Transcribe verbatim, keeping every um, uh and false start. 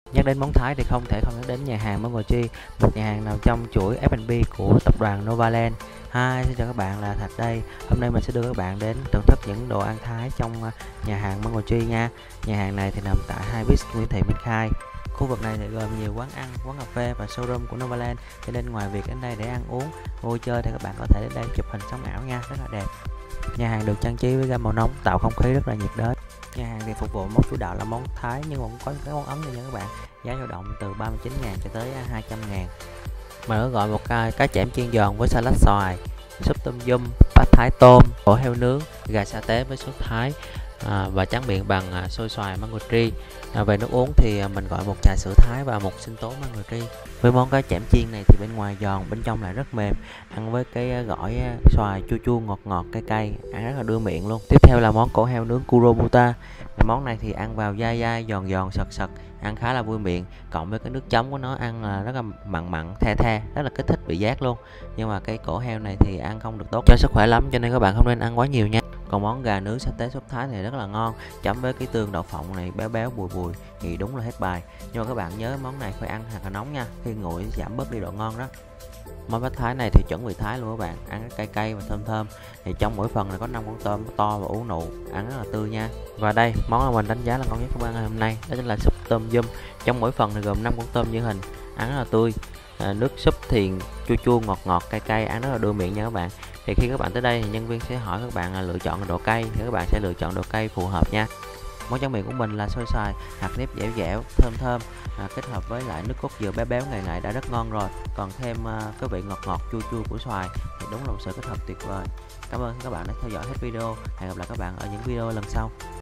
Nhắc đến món Thái thì không thể không nhắc đến nhà hàng Mango Tree, một nhà hàng nằm trong chuỗi ép and bê của tập đoàn Novaland. Hi, xin chào các bạn, là Thạch đây. Hôm nay mình sẽ đưa các bạn đến thưởng thức những đồ ăn Thái trong à, nhà hàng Mango Tree nha. Nhà hàng này thì nằm tại Hai Beach, Nguyễn Thị Minh Khai. Khu vực này thì gồm nhiều quán ăn, quán cà phê và showroom của Novaland. Cho nên ngoài việc đến đây để ăn uống, vui chơi thì các bạn có thể đến đây chụp hình sống ảo nha, rất là đẹp. Nhà hàng được trang trí với gam màu nóng tạo không khí rất là nhiệt đới. Nhà hàng thì phục vụ món chủ đạo là món Thái nhưng cũng có cái món Ấn nữa nha các bạn. Giá dao động từ ba mươi chín ngàn cho tới hai trăm ngàn. Mà nó gọi một cái cá chẽm chiên giòn với salad xoài, súp tôm yum, bát Thái tôm, cổ heo nướng, gà sa tế với sốt Thái, à, và tráng miệng bằng à, xôi xoài Mango Tree. À, về nước uống thì à, mình gọi một trà sữa Thái và một sinh tố Mango Tree. Với món cá chẽm chiên này thì bên ngoài giòn, bên trong lại rất mềm, ăn với cái à, gỏi à, xoài chua chua ngọt ngọt cay cay, ăn rất là đưa miệng luôn. Tiếp theo là món cổ heo nướng Kurobuta. Món này thì ăn vào dai dai, giòn giòn, sật sật, ăn khá là vui miệng, cộng với cái nước chấm của nó ăn là rất là mặn mặn, the the, rất là kích thích vị giác luôn. Nhưng mà cái cổ heo này thì ăn không được tốt cho sức khỏe lắm, cho nên các bạn không nên ăn quá nhiều nha. Còn món gà nướng sa tế sốt Thái này rất là ngon, chấm với cái tương đậu phộng này béo béo bùi bùi thì đúng là hết bài. Nhưng mà các bạn nhớ món này phải ăn thật là nóng nha, khi nguội giảm bớt đi độ ngon đó. Món bát Thái này thì chuẩn vị Thái luôn các bạn, ăn rất cay cay và thơm thơm. Thì trong mỗi phần này có năm con tôm to và ú nụ, ăn rất là tươi nha. Và đây, món mà mình đánh giá là ngon nhất của bữa ăn ngày hôm nay, đó chính là súp tôm yum. Trong mỗi phần thì gồm năm con tôm như hình, ăn rất là tươi. À, nước súp thì chua chua ngọt ngọt cay cay, ăn rất là đưa miệng nha các bạn. Thì khi các bạn tới đây thì nhân viên sẽ hỏi các bạn là lựa chọn độ cay, thì các bạn sẽ lựa chọn độ cay phù hợp nha. Món tráng miệng của mình là xôi xoài, hạt nếp dẻo dẻo, thơm thơm, à, kết hợp với lại nước cốt dừa béo béo ngậy ngậy đã rất ngon rồi. Còn thêm à, cái vị ngọt ngọt chua chua của xoài thì đúng là một sự kết hợp tuyệt vời. Cảm ơn các bạn đã theo dõi hết video. Hẹn gặp lại các bạn ở những video lần sau.